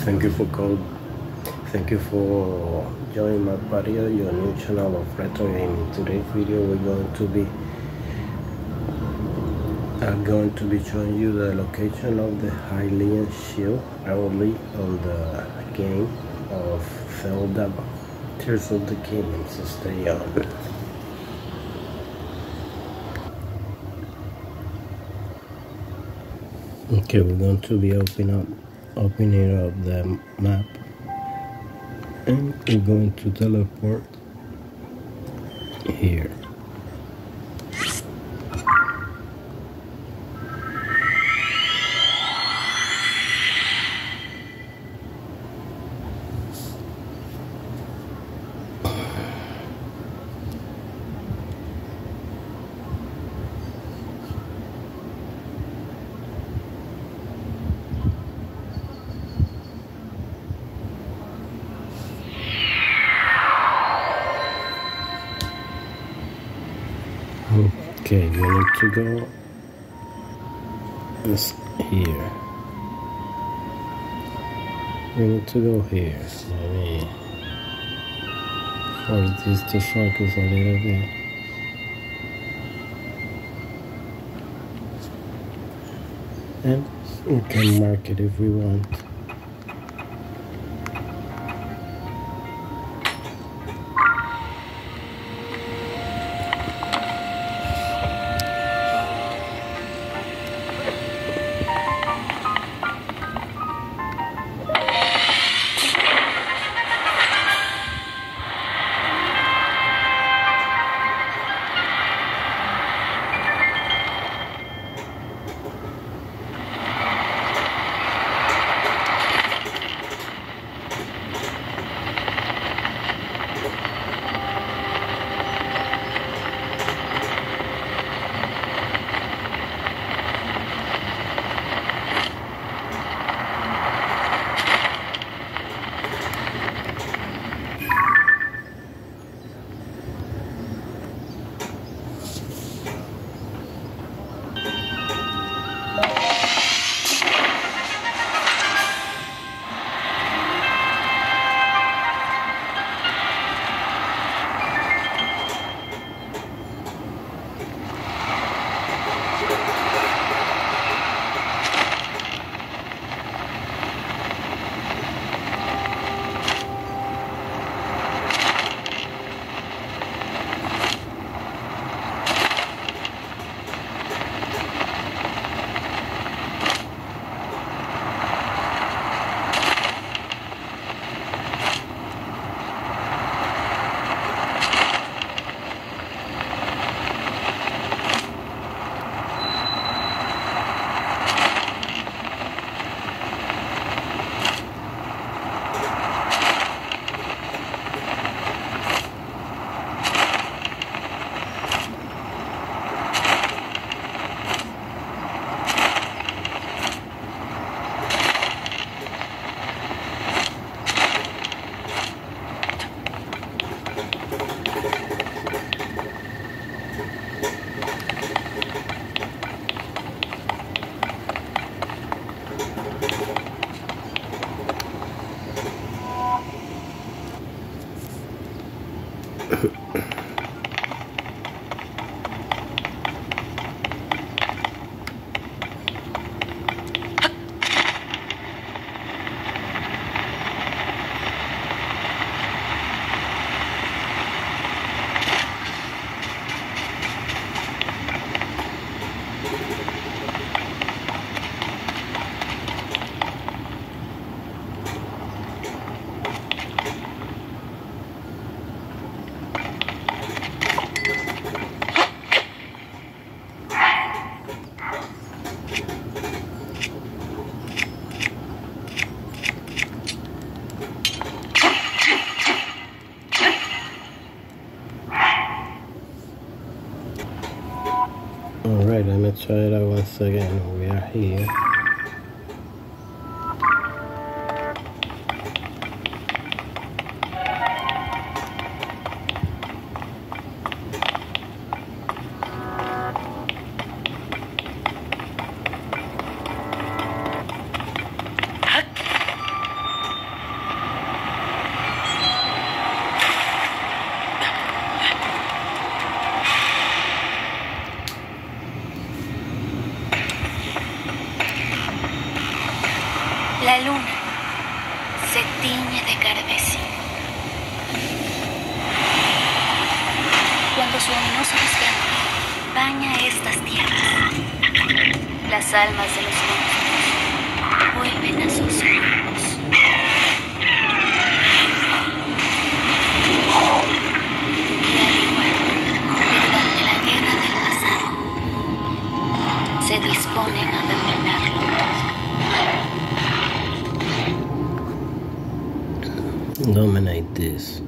Thank you for Thank you for joining my party, your new channel of retro gaming. Today's video we're going to be showing you the location of the Hylian shield early on the game of Zelda Tears of the Kingdom, so stay on. Okay, we're going to be opening up the map, and we're going to teleport here. Okay, we need to go here. We need to go here. Let me force this to focus a little bit. And we can mark it if we want. Alright, let me try it out once again. We are here. La luna se tiñe de carmesí. Cuando su ominoso resplandor baña estas tierras, las almas de los monstruos vuelven a sus cuerpos. Y al igual que durante la guerra del pasado, se disponen a terminarlo todo. Dominate this.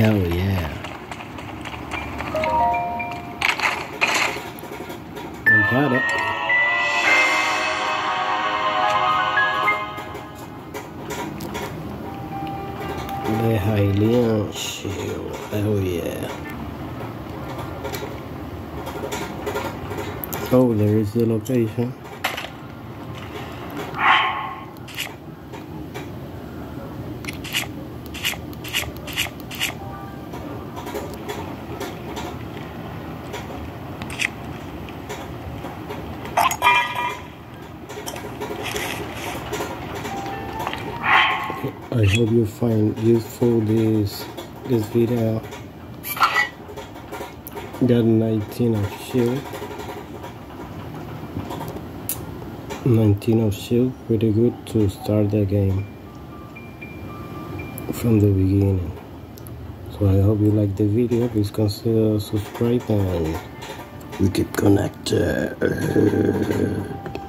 Hell yeah. We got it. The Hylian shield. Hell yeah. Oh, there is the location. I hope you find useful this video. Got 19 of shield. 19 of shield, pretty good to start the game from the beginning. So I hope you like the video. Please consider subscribe and we keep connected.